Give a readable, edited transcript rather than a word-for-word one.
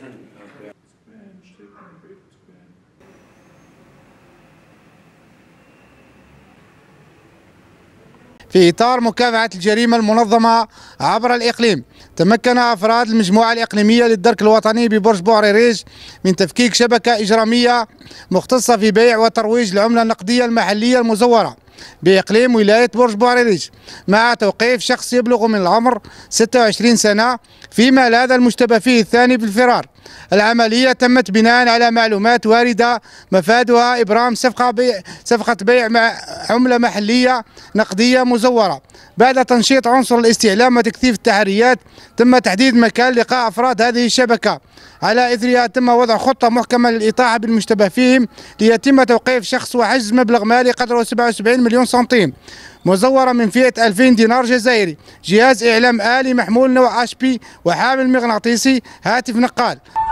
في إطار مكافحة الجريمة المنظمة عبر الإقليم، تمكن أفراد المجموعة الإقليمية للدرك الوطني ببرج بوعريريج من تفكيك شبكة إجرامية مختصة في بيع وترويج العملة النقدية المحلية المزورة بإقليم ولاية برج بوعريريج، مع توقيف شخص يبلغ من العمر 26 سنة، فيما لاذ المشتبه فيه الثاني بالفرار. العملية تمت بناء على معلومات واردة مفادها إبرام صفقة بيع مع عملة محلية نقدية مزورة. بعد تنشيط عنصر الاستعلام وتكثيف التحريات، تم تحديد مكان لقاء أفراد هذه الشبكة. على إثرها تم وضع خطة محكمة للإطاحة بالمشتبه فيهم، ليتم توقيف شخص وحجز مبلغ مالي قدره 77 مليون سنتيم مزورة من فئة 2000 دينار جزائري، جهاز إعلام آلي محمول نوع HP وحامل مغناطيسي، هاتف نقال.